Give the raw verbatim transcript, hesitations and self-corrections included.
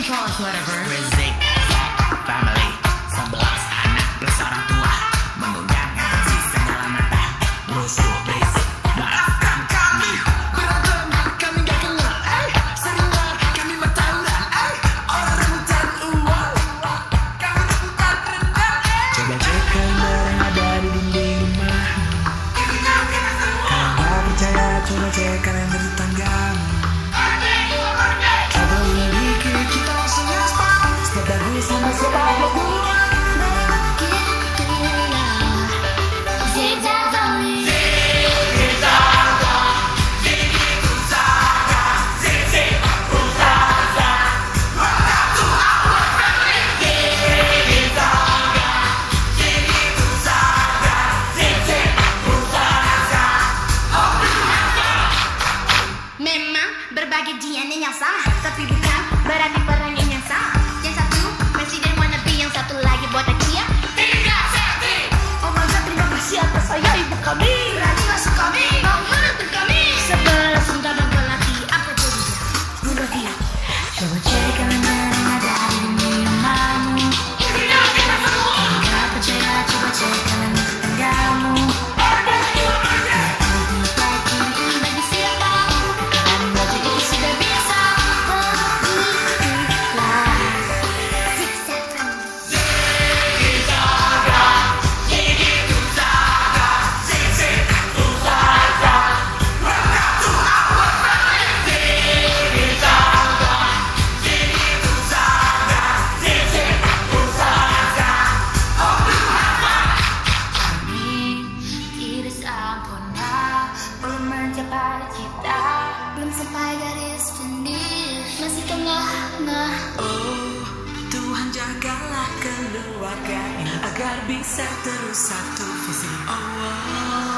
can call us whatever. Rizik, family, sebelas anak plus orang tua, mengundang atensi segala mata. Musuh basic, maafkan kami. Berantem, kami gak kenal. Eh, seringlah kami bertauran. Eh, orang rebutan uang, kami rebutan rendang. Coba cek kamera yang ada di dinding rumah. Kalau gak percaya, coba cek kalender tetanggamu. Coba lidiki, kita langsung gaspang. Setiap dagu sama setiap lagu. Memang berbagai D N A yang sama, tapi bukan berarti perannya yang sama. Yang satu presiden wannabe, yang satu lagi buat Akia. Tiga senti. Oh my god, terima kasih atas saya ibu kami. Berani masuk kami, mau menuntut kami. Sebelah sudah berlatih, apa jadinya? Bunuh dia. Coba cek kalender yang ada di dinding rumahmu. Kita semua. Enggak percaya, coba cek kalender tetanggamu. Belum mencapai cita, belum sampai garis finish, masih tengah-tengah. Oh, Tuhan jagalah keluarga ini agar bisa terus satu visi. Oh, oh.